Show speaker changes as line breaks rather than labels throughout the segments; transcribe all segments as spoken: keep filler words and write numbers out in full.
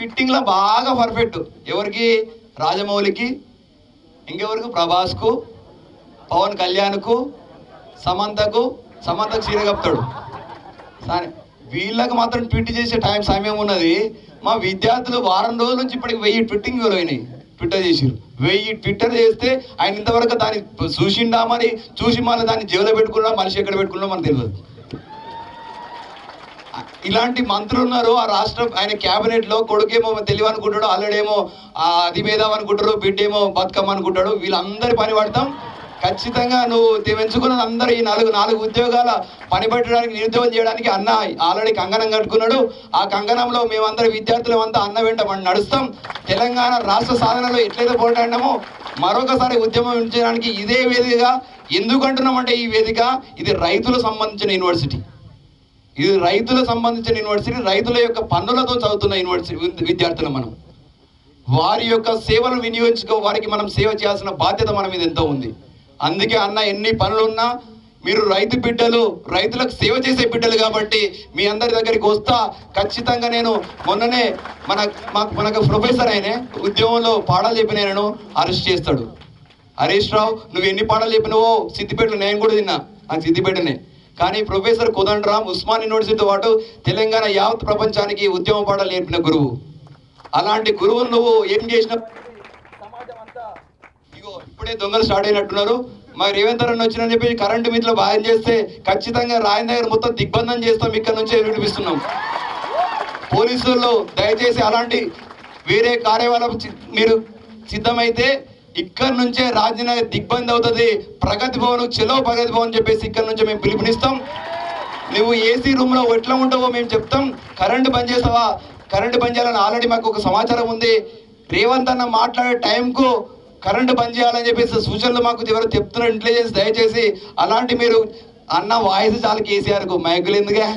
ఫిట్టింగ్లో బాగా పర్ఫెక్ట్. ఎవరికి? రాజమౌళికి, ఇంకెవరికి? ప్రభాస్కు, పవన్ కళ్యాణ్కు, సమంతకు. సమంతకు చీర కప్తాడు సరే. వీళ్ళకి మాత్రం ట్వీట్ చేసే టైం సమయం ఉన్నది. మా విద్యార్థులు వారం రోజుల నుంచి ఇప్పటికి వెయ్యి ట్విట్టింగ్ అయినాయి, ట్విట్టర్ చేసిరు. వెయ్యి ట్విట్టర్ చేస్తే ఆయన ఇంతవరకు దాన్ని చూసిండా మరి, చూసి మళ్ళీ దాన్ని జేబులో పెట్టుకున్నా, మనిషి ఎక్కడ పెట్టుకున్నా మనకు తెలియదు. ఇలాంటి మంత్రులు ఉన్నారు ఆ రాష్ట్రం. ఆయన క్యాబినెట్లో కొడుకేమో తెలివి అనుకుంటాడు, అల్లుడేమో అది మేధాం అనుకుంటాడు, బిడ్డేమో బతుకమ్మ అనుకుంటాడు. వీళ్ళందరి పని పడతాం. ఖచ్చితంగా నువ్వు పెంచుకున్నది అందరూ ఈ నాలుగు నాలుగు ఉద్యోగాల పని పెట్టడానికి, నిరుద్యోగం చేయడానికి అన్న ఆల్రెడీ కంగనం కట్టుకున్నాడు. ఆ కంగనంలో మేమందరం విద్యార్థులం అంతా అన్న వెంట మనం నడుస్తాం. తెలంగాణ రాష్ట్ర సాధనలో ఎట్లయితే పోరాడినామో మరొకసారి ఉద్యమం చేయడానికి ఇదే వేదికగా. ఎందుకంటున్నామంటే ఈ వేదిక ఇది రైతులకు సంబంధించిన యూనివర్సిటీ. ఇది రైతులకు సంబంధించిన యూనివర్సిటీ. రైతుల యొక్క పన్నులతో చదువుతున్న యూనివర్సిటీ విద్యార్థులు మనం. వారి యొక్క సేవలు వినియోగించుకో, వారికి మనం సేవ చేయాల్సిన బాధ్యత మన మీద ఎంతో ఉంది. అందుకే అన్న ఎన్ని పనులున్నా మీరు రైతు బిడ్డలు, రైతులకు సేవ చేసే బిడ్డలు కాబట్టి మీ అందరి దగ్గరికి వస్తా. ఖచ్చితంగా నేను మొన్ననే మన మాకు మనకు ప్రొఫెసర్ అయినే ఉద్యమంలో పాఠాలు చెప్పిన ఆయనను అరెస్ట్ చేస్తాడు. హరీష్ రావు నువ్వు ఎన్ని పాఠాలు చెప్పినవో సిద్దిపేటలో నేను కూడా తిన్నా, నాకు సిద్దిపేటనే. కానీ ప్రొఫెసర్ కోదండరామ్ ఉస్మాన్ యూనివర్సిటీతో పాటు తెలంగాణ యావత్ ప్రపంచానికి ఉద్యమ పాఠాలు నేర్పిన గురువు. అలాంటి గురువును నువ్వు ఏం చేసిన సమాజం అంతా ఇగో ఇప్పుడే దొంగలు స్టార్ట్ అయినట్టున్నారు. మరి రేవంత్ రెడ్డి వచ్చినని చెప్పి కరెంటు మీట్లో బాయం చేస్తే ఖచ్చితంగా రాయన్ దగ్గర మొత్తం దిగ్బంధం చేస్తాం. ఇక్కడ నుంచే వినిపిస్తున్నాం. పోలీసుల్లో దయచేసి అలాంటి వేరే కార్యవాళ్ళకు మీరు సిద్ధమైతే ఇక్కడ నుంచే రాజనగర్ దిగ్బంధం అవుతుంది. ప్రగతి భవన్ చెలో ప్రగతి భవన్ చెప్పేసి ఇక్కడ నుంచే మేము పిలుపునిస్తాం. నువ్వు ఏసీ రూమ్లో ఎట్లా ఉంటావో మేము చెప్తాం. కరెంటు బంద్ చేస్తావా? కరెంటు బంద్ చేయాలని ఆల్రెడీ మాకు ఒక సమాచారం ఉంది. రేవంత్ అన్న మాట్లాడే టైంకు కరెంటు బంద్ చేయాలని చెప్పేసి సూచనలు మాకు ఎవరు చెప్తున్నారు ఇంటెలిజెన్స్. దయచేసి అలాంటి మీరు అన్న వాయిస్ చాలు కేసీఆర్కు మైకులు ఎందుగా,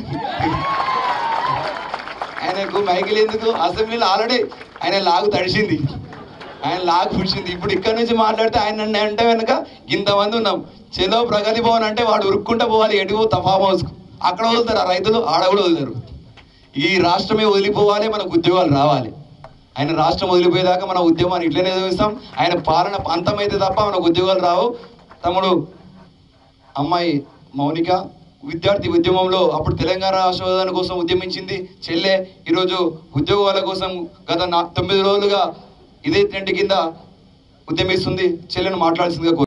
ఆయనకు మైకులు ఎందుకు? అసెంబ్లీలో ఆల్రెడీ ఆయన లాగు తడిసింది, ఆయన లాగు పుడిచింది. ఇప్పుడు ఇక్కడ నుంచి మాట్లాడితే ఆయన అంటే వెనక ఇంతమంది ఉన్నాం. చెలో ప్రగతి భవన్ అంటే వాడు ఉరుక్కుంటా పోవాలి ఎటువో ఫామ్ హౌస్కు. అక్కడ వదులుతారు ఆ రైతులు, ఆడ కూడా వదులుతారు. ఈ రాష్ట్రమే వదిలిపోవాలి, మనకు ఉద్యోగాలు రావాలి. ఆయన రాష్ట్రం వదిలిపోయేదాకా మన ఉద్యమాన్ని ఇట్లనే చూస్తాం. ఆయన పాలన అంతమైతే తప్ప మనకు ఉద్యోగాలు రావు. తమ్ముడు అమ్మాయి మౌనిక విద్యార్థి ఉద్యమంలో అప్పుడు తెలంగాణ రాష్ట్ర కోసం ఉద్యమించింది. చెల్లె ఈరోజు ఉద్యోగాల కోసం గత నా తొమ్మిది రోజులుగా ఇదే టెంట్ కింద ఉద్యమిస్తుంది. చెల్లెను మాట్లాడాల్సిందిగా